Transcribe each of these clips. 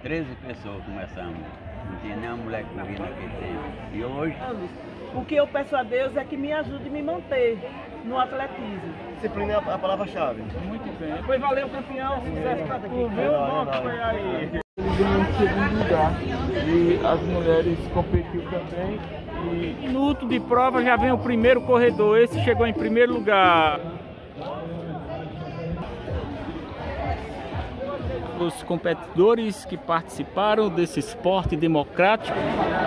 13 pessoas começamos. Não tinha nenhuma mulher correndo naquele tempo. E hoje... O que eu peço a Deus é que me ajude a me manter no atletismo. Disciplina é a palavra-chave. Muito bem. Pois valeu, campeão. Sucesso pra tu, viu? Bom, foi aí. Ele ganhou em segundo lugar e as mulheres competiram também. Minuto de prova, já vem o primeiro corredor. Esse chegou em primeiro lugar. Os competidores que participaram desse esporte democrático.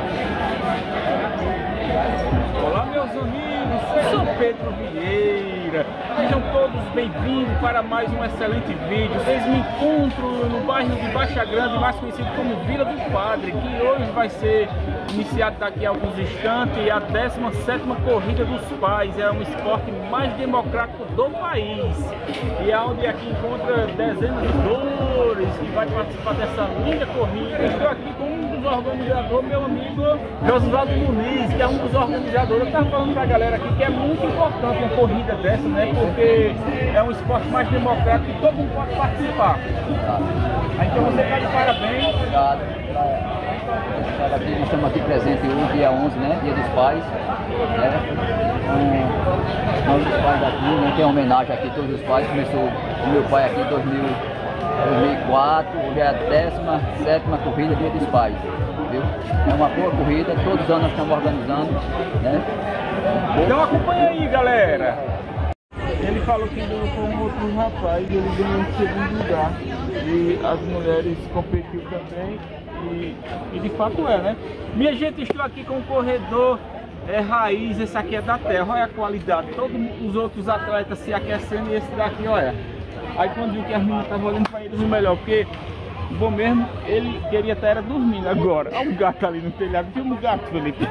Olá, meus amigos, sou Pedro Vieira. Sejam todos bem-vindos para mais um excelente vídeo. Vocês me encontram no bairro de Baixa Grande, mais conhecido como Vila do Padre, que hoje vai ser iniciado daqui a alguns instantes a 17ª Corrida dos Pais. É um esporte mais democrático do país. E é onde aqui encontra dezenas de dores que vai participar dessa linda corrida. Estou aqui com um dos organizadores, meu amigo Josivaldo Muniz, que é um dos organizadores. Eu estava falando para a galera aqui que é muito importante uma corrida dessa, né? Porque é um esporte mais democrático e todo mundo pode participar. Então você está de parabéns. Obrigado. Nós estamos aqui presentes hoje, dia 11, né? Dia dos Pais. Nós os pais aqui, né? Tem uma homenagem aqui a todos os pais. Começou o meu pai aqui em 2004, hoje é a 17ª corrida Dia dos Pais. Viu? É uma boa corrida, todos os anos nós estamos organizando, né? Então acompanha aí, galera. Ele falou que ganhou com um outro rapaz, ele ganhou em segundo lugar e as mulheres competiram também E de fato é, né? Minha gente, estou aqui com o corredor raiz. Esse aqui é da terra, olha a qualidade. Todos os outros atletas se aquecendo e esse daqui, olha. Aí quando viu que as meninas estavam olhando para eles, o melhor, porque bom mesmo, ele queria estar era dormindo agora. Olha o gato ali no telhado, viu o gato, Felipe?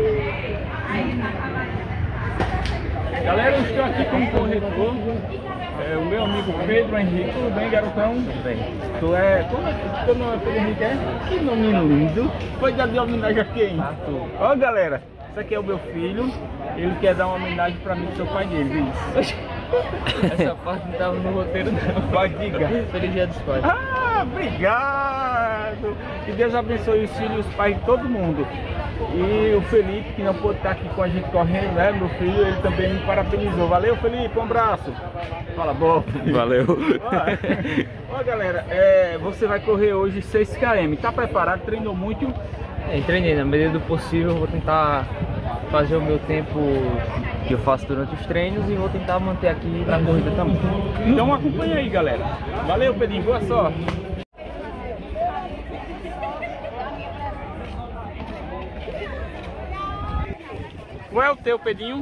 Galera, eu estou aqui com o corredor, o meu amigo Pedro Henrique. Tudo bem, garotão? Tudo bem. Tu é... Como é que teu nome é Pedro Henrique? Que nome lindo. Foi dar de homenagem a quem? Ó, galera, esse aqui é o meu filho. Ele quer dar uma homenagem pra mim, que sou pai dele, viu? Essa parte não estava no roteiro, não. Vai, diga. Feliz Dia dos Pais. Ah, obrigado. Que Deus abençoe os filhos e os pais de todo mundo. E o Felipe, que não pôde estar aqui com a gente correndo, né? Meu filho, ele também me parabenizou. Valeu, Felipe, um abraço. Fala, bom. Valeu. Ó, galera, você vai correr hoje 6 km. Tá preparado? Treinou muito? Treinei, na medida do possível, vou tentar fazer o meu tempo que eu faço durante os treinos e vou tentar manter aqui na corrida também. Então acompanha aí, galera. Valeu, Pedrinho, boa sorte. Qual é o teu, Pedrinho?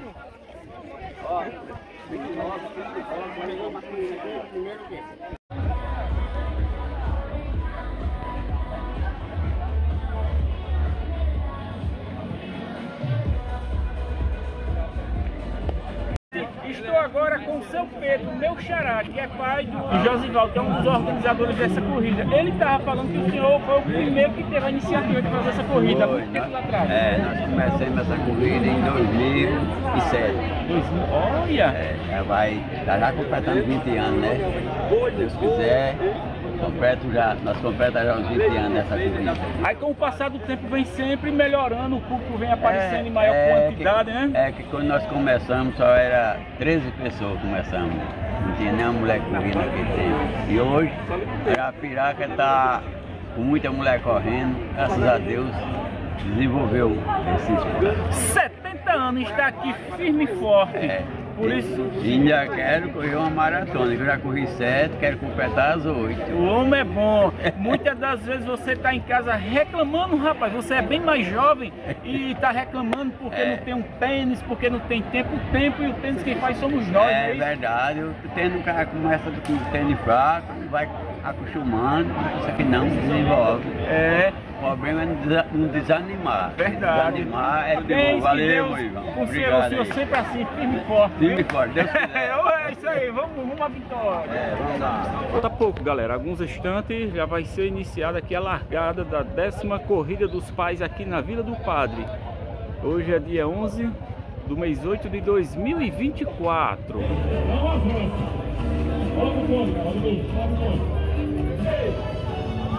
Estou agora com o seu Pedro, meu xará, que é pai do Josivaldo, que é um dos organizadores dessa corrida. Ele estava falando que o senhor foi o primeiro que teve a iniciativa de fazer essa corrida. Muito tempo lá atrás. Nós começamos essa corrida em 2007. Olha! Já completando 20 anos, né? Se Deus quiser, nós completamos já uns 20 anos nessa corrida. Aí com o passar do tempo vem sempre melhorando, o público vem aparecendo em maior quantidade, né? É que quando nós começamos só era 13 pessoas começamos. Não tinha nenhuma mulher correndo naquele tempo. E hoje a Piraca está com muita mulher correndo, graças a Deus desenvolveu esse esporte. 70 anos, está aqui firme e forte. Por isso... E ainda quero correr uma maratona. Eu já corri 7, quero completar as 8. O homem é bom. Muitas das vezes você está em casa reclamando, rapaz. Você é bem mais jovem e está reclamando porque não tem um tênis, porque não tem tempo. O tempo e o tênis quem faz somos nós. É verdade. O cara começa com o tênis fraco, vai acostumando, isso aqui não desenvolve. O problema é não desanimar. Verdade. Desanimar é bom. Valeu, meu irmão. O senhor sempre assim, firme e forte. Firme e forte, Deus quiser. É isso aí, vamos à vitória. Vamos lá. Falta pouco, galera. Alguns instantes já vai ser iniciada aqui a largada da 10ª Corrida dos Pais aqui na Vila do Padre. Hoje é dia 11 do mês 8 de 2024.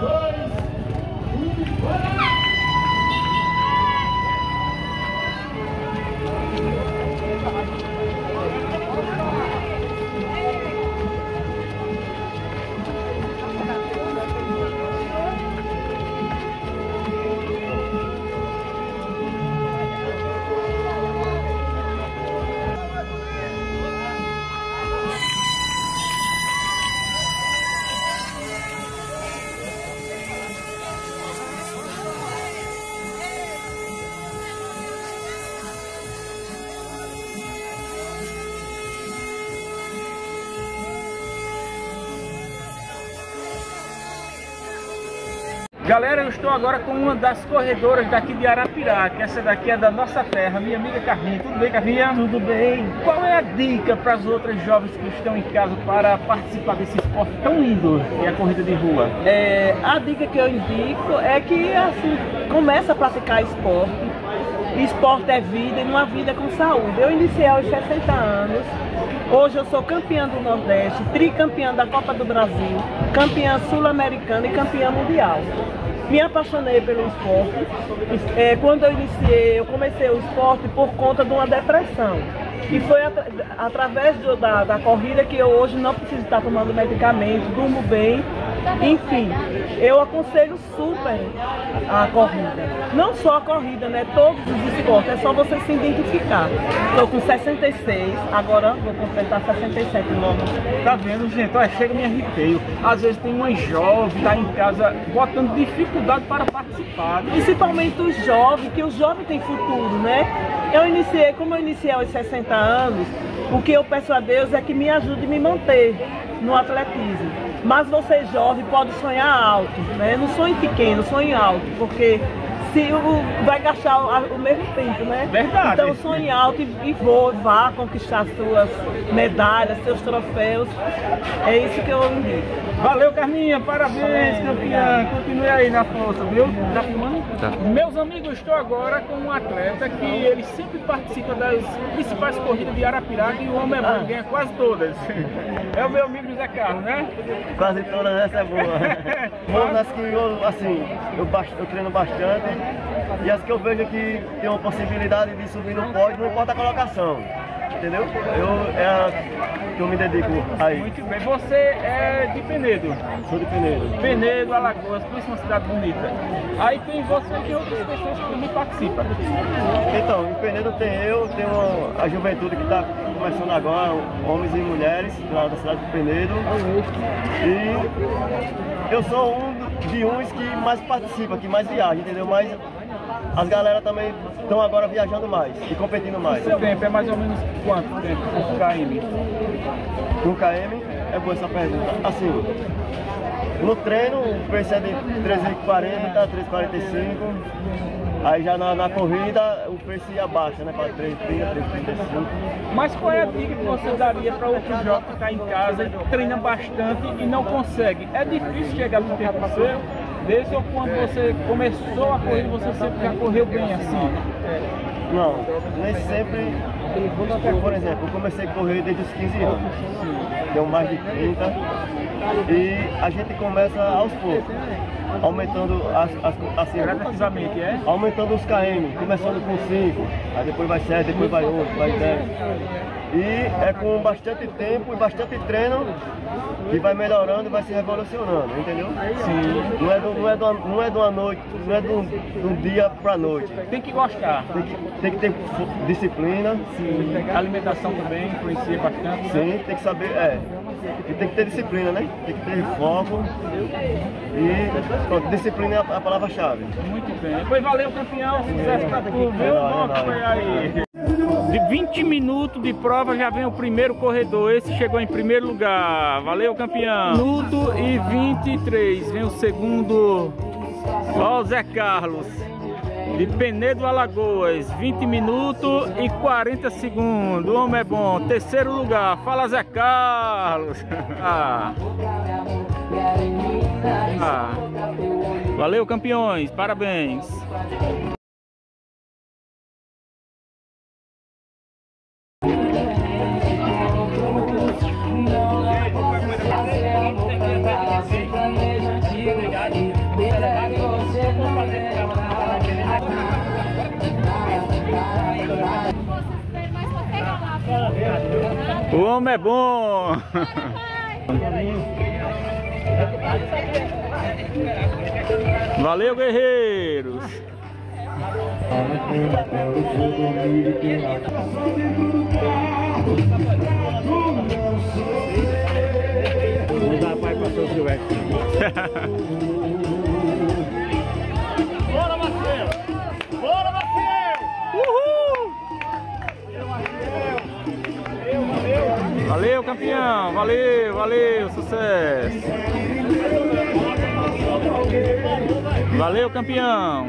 Galera, eu estou agora com uma das corredoras daqui de Arapiraca. Essa daqui é da nossa terra, minha amiga Carminha. Tudo bem, Carminha? Tudo bem. Qual é a dica para as outras jovens que estão em casa para participar desse esporte tão lindo que é a corrida de rua? A dica que eu indico é que assim, começa a praticar esporte. Esporte é vida e uma vida com saúde. Eu iniciei aos 60 anos. Hoje eu sou campeã do Nordeste, tricampeã da Copa do Brasil, campeã sul-americana e campeã mundial. Me apaixonei pelo esporte. Quando eu comecei o esporte por conta de uma depressão. E foi através da corrida que eu hoje não preciso estar tomando medicamento, durmo bem. Enfim, eu aconselho super a corrida. Não só a corrida, né? Todos os esportes, é só você se identificar. Estou com 66, agora vou completar 67 logo. Tá vendo, gente? Olha, chega me arrepio. Às vezes tem uma jovem, tá em casa, botando dificuldade para participar. Principalmente os jovens, que o jovem tem futuro, né? Como eu iniciei aos 60 anos, o que eu peço a Deus é que me ajude a me manter no atletismo. Mas você jovem pode sonhar alto, né? Não sonhe pequeno, sonhe alto, porque vai gastar o mesmo tempo, né? Verdade. Então sonhe alto e vá conquistar suas medalhas, seus troféus. É isso que eu indico. Valeu, Carminha, parabéns, campeã. Continue aí na força, viu? Tá filmando? Tá. Meus amigos, estou agora com um atleta que ele sempre participa das principais corridas de Arapiraca e o homem é bom, ganha quase todas. É o meu amigo José Carlos, né? Quase todas, essa é boa. Uma das que eu treino bastante e as que eu vejo que tem uma possibilidade de subir no pódio, não importa a colocação. Entendeu? É a que eu me dedico aí. Muito bem. Você é de Penedo? Sou de Penedo. Penedo, Alagoas, por isso uma cidade bonita. Aí tem você e tem outras pessoas que também participam. Então, em Penedo tenho a juventude que está começando agora, homens e mulheres lá da cidade de Penedo. E eu sou de uns que mais participa, que mais viaja, entendeu? Mas as galera também estão agora viajando mais e competindo mais. Seu tempo é mais ou menos quanto tempo por KM? No KM, é boa essa pergunta. Assim, no treino o preço é de 3,40 a 3,45. Aí já na corrida o preço ia baixa, né? Para 3,30, 3,35. Mas qual é a dica que você daria para outro jovem que está em casa e treina bastante e não consegue? É difícil chegar no tempo seu? Desde quando você começou a correr, você sempre já correu bem assim? Não, nem sempre. Por exemplo, eu comecei a correr desde os 15 anos. Tenho mais de 30. E a gente começa aos poucos, aumentando gradativamente, aumentando os KM, começando com 5, aí depois vai 7, depois vai 8, vai 10. E é com bastante tempo e bastante treino que vai melhorando e vai se revolucionando, entendeu? Sim. Não é de uma noite, não é de um dia para noite. Tem que gostar. Tem que ter disciplina. Sim. A alimentação também influencia bastante. Sim, tem que saber, e tem que ter disciplina, né? Tem que ter foco. E pronto, disciplina é a palavra-chave. Muito bem. Pois valeu, campeão. Sucesso pra tu, viu? Bom foi aí. De 20 minutos de prova já vem o primeiro corredor. Esse chegou em primeiro lugar. Valeu, campeão. Minuto e 23. Vem o segundo. Ó, o Zé Carlos. De Penedo, Alagoas. 20 minutos e 40 segundos. O homem é bom. Terceiro lugar. Fala, Zé Carlos. Valeu, campeões. Parabéns. Obrigado. O homem é bom! Valeu, guerreiros! Vou dar pai para o seu Silvestre. Bora, Marcelo! Bora, Marcelo! Uhul! Valeu, campeão! Valeu, valeu! Sucesso! Valeu, campeão!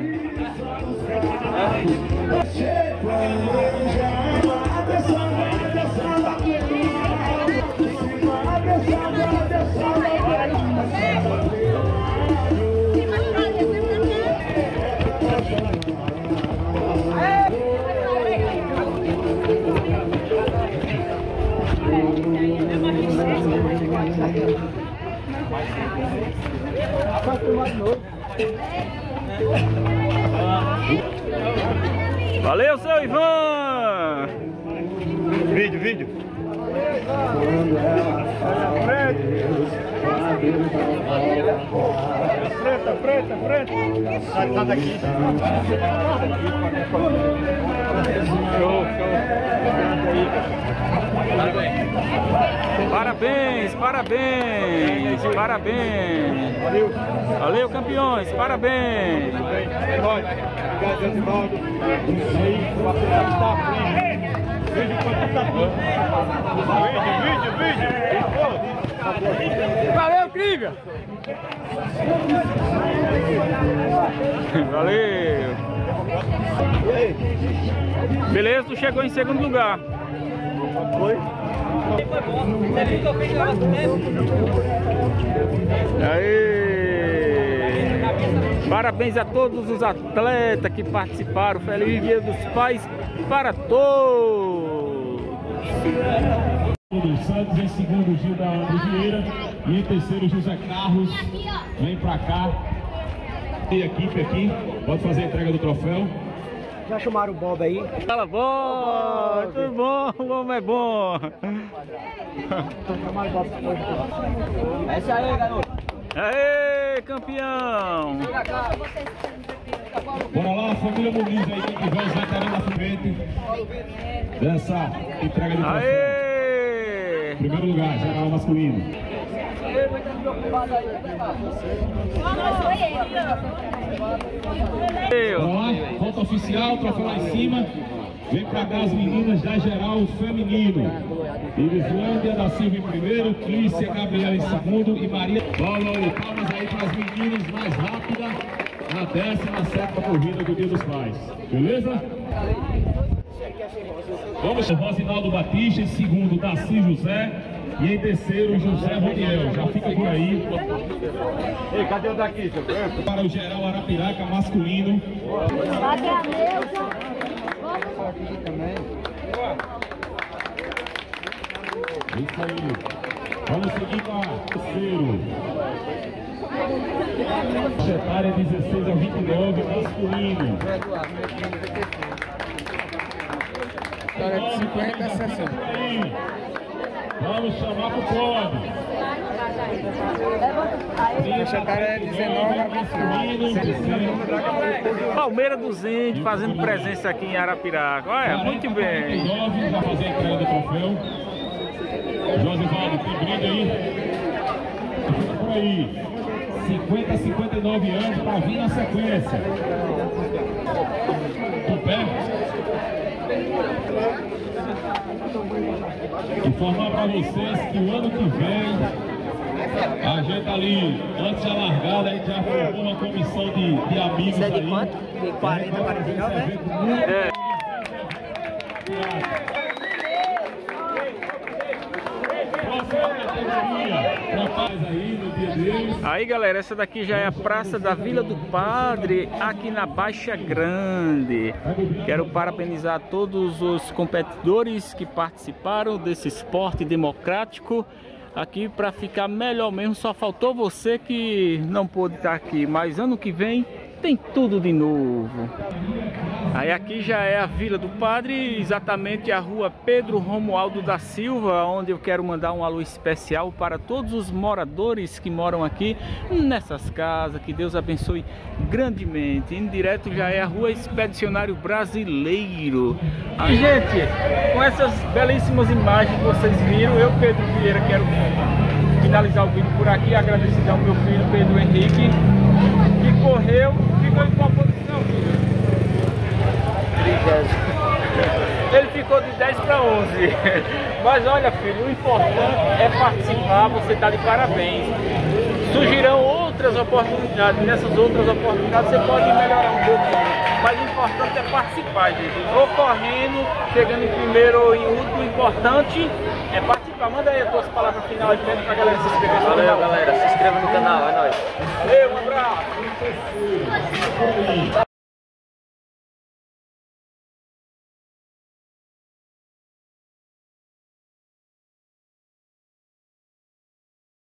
Valeu, seu Ivan! Vídeo. Frente. Sai daqui. Show. Parabéns. Valeu, campeões, parabéns. Valeu, Crívia! Valeu. Beleza, tu chegou em segundo lugar. Foi? Aê! Parabéns a todos os atletas que participaram. Feliz Dia dos Pais para todos! Santos, em segundo Gil da Andro Vieira e em terceiro José Carlos. Vem pra cá. E a equipe aqui, pode fazer a entrega do troféu. Já chamaram o Bob aí? Fala, bom! Tudo bom? O homem é bom! Chamaram o Bob hoje. Essa aí, garoto. Aê, campeão! Bora lá, família Muniz aí, quem tiver os veteranos na frente dessa entrega do troféu. Aê! Primeiro lugar, geral masculino. Bora lá, volta oficial, troféu lá em cima. Vem pra cá as meninas da geral feminino. Irislândia da Silva em primeiro, Clícia Gabriela em segundo e Maria. Palmas aí para as meninas mais rápida na 17ª corrida do Dia dos Pais. Beleza? Vamos, Rosinaldo Batista, em segundo, Daci José. E em terceiro, José Roniel. Já fica por aí. Ei, cadê o daqui, seu? Para o geral Arapiraca masculino. Cadê a mesa? Isso aí. Vamos seguir para o terceiro. Etária 16 a 29, masculino. História de 50 a 60. Vamos chamar pro pódio. Essa etária é 19 a 21. Palmeira dos Índios fazendo presença aqui em Arapiraca. Olha, muito bem. Já fazer a entrega do troféu. Josivaldo, tem brinde aí? Fica por aí. 50 a 59 anos para vir na sequência. Do pé. Informar para vocês que o ano que vem a gente ali, antes da largada, a gente já formou uma comissão de amigos. Isso é de aí. Quanto? De 40 a 49, né? Aí, galera, essa daqui já é a Praça da Vila do Padre, aqui na Baixa Grande. Quero parabenizar todos os competidores que participaram desse esporte democrático. Aqui para ficar melhor mesmo, só faltou você que não pôde estar aqui. Mas ano que vem tem tudo de novo. Aí aqui já é a Vila do Padre, exatamente a rua Pedro Romualdo da Silva, onde eu quero mandar um alô especial para todos os moradores que moram aqui nessas casas. Que Deus abençoe grandemente. Em direto já é a rua Expedicionário Brasileiro. E, gente, com essas belíssimas imagens que vocês viram, eu, Pedro Vieira, quero finalizar o vídeo por aqui, agradecido ao meu filho Pedro Henrique, que correu, ficou em qual posição, filho? Ele ficou de 10 para 11. Mas olha, filho, o importante é participar, você está de parabéns. Surgirão outras oportunidades, nessas outras oportunidades você pode melhorar um pouquinho. Mas o importante é participar, gente. Ou correndo, chegando em primeiro ou em último, o importante é participar. Manda aí as tuas palavras finais para a galera se inscrever. Valeu, galera, se inscreva no canal, é nóis. Valeu, um abraço.